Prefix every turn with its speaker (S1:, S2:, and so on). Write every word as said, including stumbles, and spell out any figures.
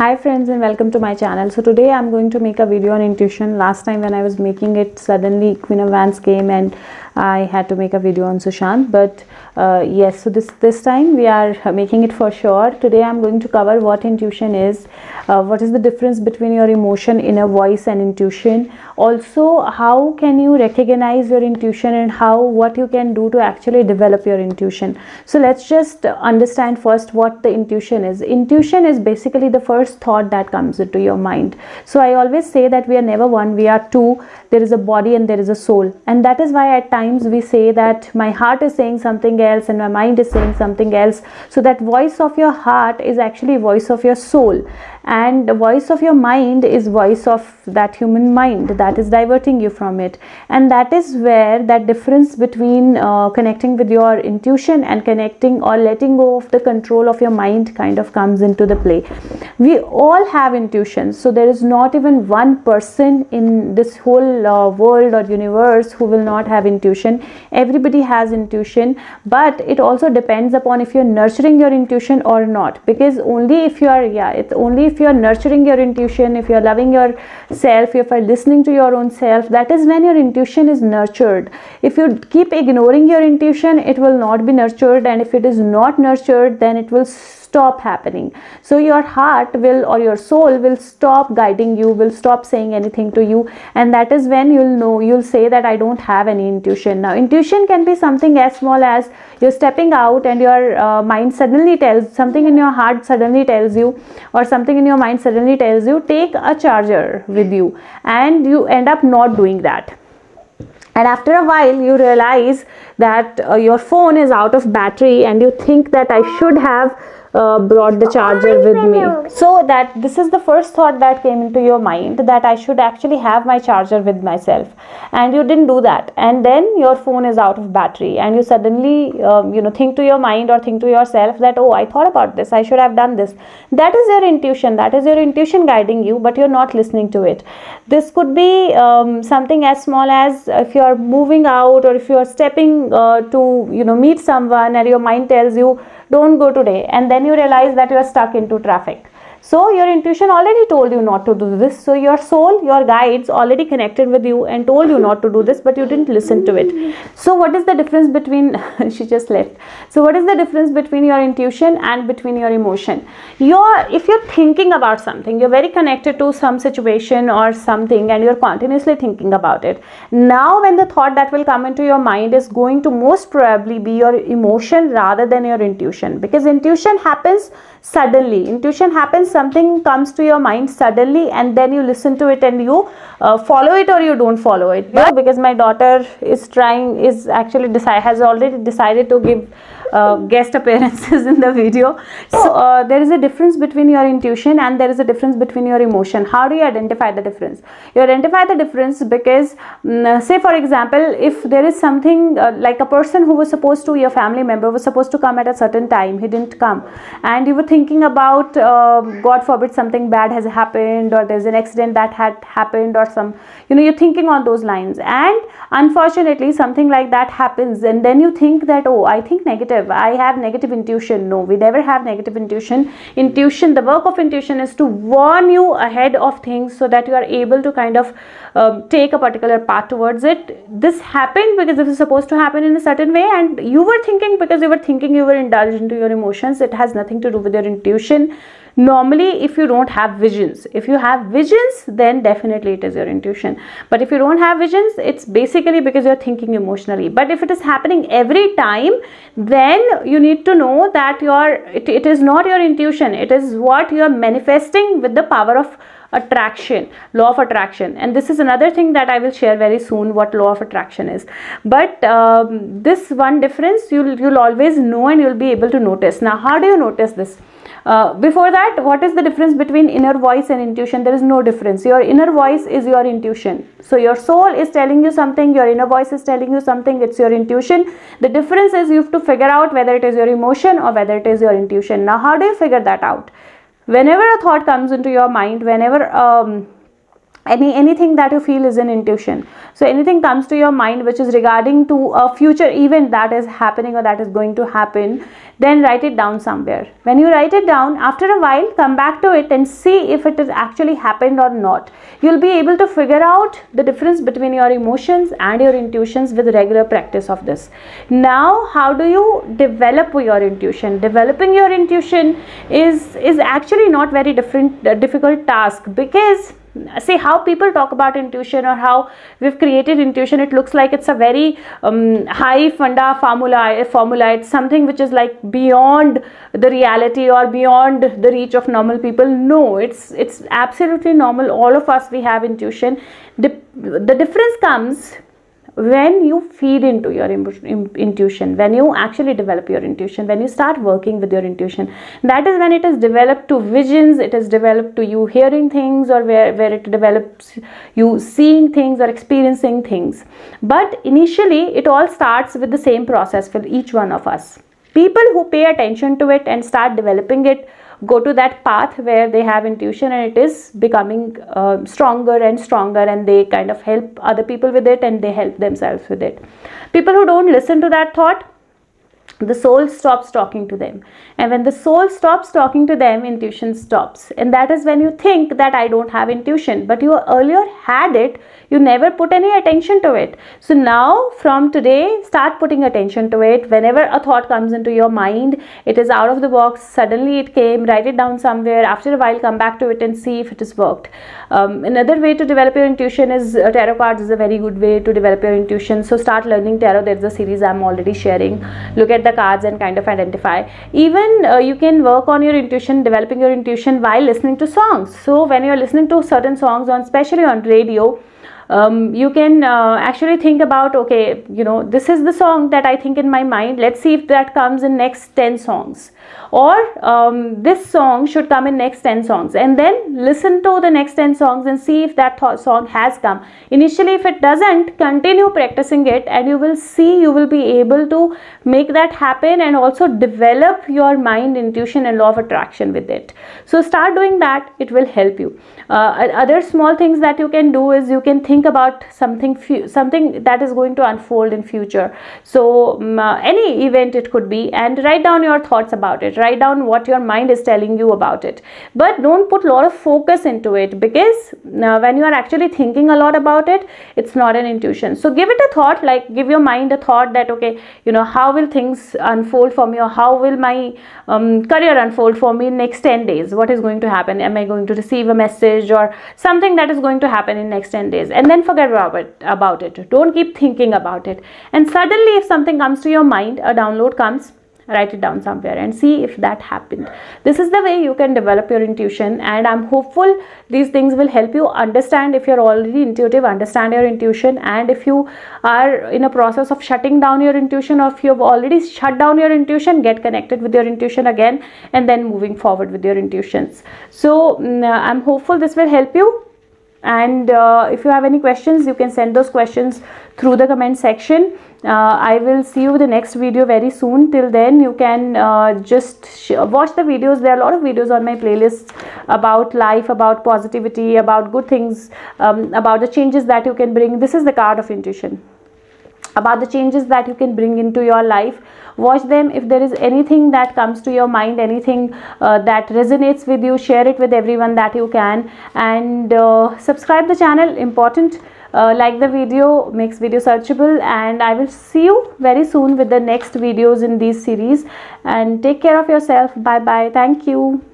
S1: Hi friends, and welcome to my channel. So today I'm going to make a video on intuition. Last time when I was making it, suddenly Queen of Wands came and I had to make a video on Sushant. But uh, yes, so this this time we are making it for sure. Today I'm going to cover what intuition is, uh, what is the difference between your emotion, inner voice and intuition. Also, how can you recognize your intuition and how what you can do to actually develop your intuition. So let's just understand first what the intuition is. Intuition is basically the first thought that comes into your mind. So I always say that we are never one, we are two. There is a body and there is a soul, and that is why at times we say that my heart is saying something else and my mind is saying something else. So that voice of your heart is actually voice of your soul, and the voice of your mind is voice of that human mind that is diverting you from it. And that is where that difference between uh, connecting with your intuition and connecting or letting go of the control of your mind kind of comes into the play. We all have intuition, so there is not even one person in this whole uh, world or universe who will not have intuition. Everybody has intuition, but it also depends upon if you're nurturing your intuition or not, because only if you are yeah it's only if you are nurturing your intuition, if you are loving yourself, if you are listening to your own self, that is when your intuition is nurtured. If you keep ignoring your intuition, it will not be nurtured, and if it is not nurtured, then it will stop happening. So your heart will, or your soul will stop guiding you, will stop saying anything to you, and that is when you'll know, you'll say that I don't have any intuition. Now intuition can be something as small as you're stepping out and your uh, mind suddenly tells something, in your heart suddenly tells you, or something in your mind suddenly tells you, take a charger with you, and you end up not doing that. And after a while you realize that uh, your phone is out of battery, and you think that I should have uh, brought the charger with me. So that this is the first thought that came into your mind, that I should actually have my charger with myself, and you didn't do that, and then your phone is out of battery, and you suddenly um, you know think to your mind or think to yourself that, oh, I thought about this, I should have done this. That is your intuition, that is your intuition guiding you, but you're not listening to it. This could be um, something as small as if you are moving out, or if you are stepping uh, to you know meet someone, and your mind tells you don't go today, and then you realize that you are stuck into traffic. So your intuition already told you not to do this. So your soul, your guides already connected with you and told you not to do this, but you didn't listen to it. So what is the difference between she just left. So what is the difference between your intuition and between your emotion? Your if you're thinking about something, you're very connected to some situation or something, and you're continuously thinking about it. Now when the thought that will come into your mind is going to most probably be your emotion rather than your intuition, because intuition happens suddenly. Intuition happens, something comes to your mind suddenly, and then you listen to it and you uh, follow it, or you don't follow it. But because my daughter is trying is actually decide has already decided to give uh, guest appearances in the video. So uh, there is a difference between your intuition and there is a difference between your emotion. How do you identify the difference? You identify the difference because um, say for example, if there is something uh, like a person who was supposed to, your family member was supposed to come at a certain time, he didn't come, and you were thinking about uh, God forbid something bad has happened, or there's an accident that had happened, or some you know you're thinking on those lines, and unfortunately something like that happens, and then you think that, oh, I think negative, I have negative intuition. No, we never have negative intuition. Intuition, the work of intuition is to warn you ahead of things so that you are able to kind of um, take a particular path towards it. This happened because this is supposed to happen in a certain way, and you were thinking because you were thinking you were indulged into your emotions. It has nothing to do with your intuition. Normally, if you don't have visions, if you have visions, then definitely it is your intuition. But if you don't have visions, it's basically because you're thinking emotionally. But if it is happening every time, then you need to know that your it, it is not your intuition. It is what you are manifesting with the power of attraction, law of attraction. And this is another thing that I will share very soon, what law of attraction is. But um, this one difference you'll you'll always know, and you'll be able to notice. Now, how do you notice this? Uh, before that, what is the difference between inner voice and intuition? There is no difference. Your inner voice is your intuition. So your soul is telling you something, your inner voice is telling you something, it's your intuition. The difference is you have to figure out whether it is your emotion or whether it is your intuition. Now, how do you figure that out? Whenever a thought comes into your mind, whenever um, any anything that you feel is an intuition. So anything comes to your mind which is regarding to a future event that is happening or that is going to happen, then write it down somewhere. When you write it down, after a while come back to it and see if it has actually happened or not. You'll be able to figure out the difference between your emotions and your intuitions with regular practice of this. Now, how do you develop your intuition? Developing your intuition is is actually not very different uh, difficult task, because see how people talk about intuition or how we've created intuition, it looks like it's a very um, high funda formula formula it's something which is like beyond the reality or beyond the reach of normal people. No, it's it's absolutely normal. All of us, we have intuition. The, the difference comes when you feed into your intuition, when you actually develop your intuition, when you start working with your intuition. That is when it is developed to visions, it is developed to you hearing things, or where, where it develops you seeing things or experiencing things. But initially it all starts with the same process for each one of us. People who pay attention to it and start developing it go to that path where they have intuition, and it is becoming uh, stronger and stronger, and they kind of help other people with it and they help themselves with it. People who don't listen to that thought, the soul stops talking to them, and when the soul stops talking to them, intuition stops. And that is when you think that I don't have intuition, but you earlier had it, you never put any attention to it. So now from today, start putting attention to it. Whenever a thought comes into your mind, it is out of the box, suddenly it came, write it down somewhere. After a while, come back to it and see if it has worked. Um, another way to develop your intuition is uh, tarot cards is a very good way to develop your intuition. So start learning tarot. There's a series I'm already sharing. Look at the cards and kind of identify. Even uh, you can work on your intuition, developing your intuition while listening to songs. So when you're listening to certain songs on, especially on radio, Um, you can uh, actually think about, okay, you know, this is the song that I think in my mind, let's see if that comes in next ten songs, or um, this song should come in next ten songs, and then listen to the next ten songs and see if that song has come. Initially, if it doesn't, continue practicing it, and you will see you will be able to make that happen, and also develop your mind intuition and law of attraction with it. So start doing that, it will help you. Uh, other small things that you can do is you can think about something something that is going to unfold in future. So um, uh, any event it could be, and write down your thoughts about it, write down what your mind is telling you about it, but don't put a lot of focus into it, because uh, when you are actually thinking a lot about it, it's not an intuition. So give it a thought, like give your mind a thought that, okay, you know, how will things unfold for me, or how will my um, career unfold for me in next ten days? What is going to happen? Am I going to receive a message or something that is going to happen in next ten days? And then forget about it, about it. Don't keep thinking about it. And suddenly if something comes to your mind, a download comes, write it down somewhere and see if that happened. This is the way you can develop your intuition, and I'm hopeful these things will help you understand. If you're already intuitive, understand your intuition, and if you are in a process of shutting down your intuition, or if you've already shut down your intuition, get connected with your intuition again, and then moving forward with your intuitions. So I'm hopeful this will help you. And uh, if you have any questions, you can send those questions through the comment section. uh, I will see you with the next video very soon. Till then, you can uh, just watch the videos. There are a lot of videos on my playlist about life, about positivity, about good things, um, about the changes that you can bring. This is the card of intuition, about the changes that you can bring into your life. Watch them. If there is anything that comes to your mind, anything uh, that resonates with you, share it with everyone that you can, and uh, subscribe the channel, important. Uh, like the video, makes video searchable, and I will see you very soon with the next videos in these series. And take care of yourself. Bye bye. Thank you.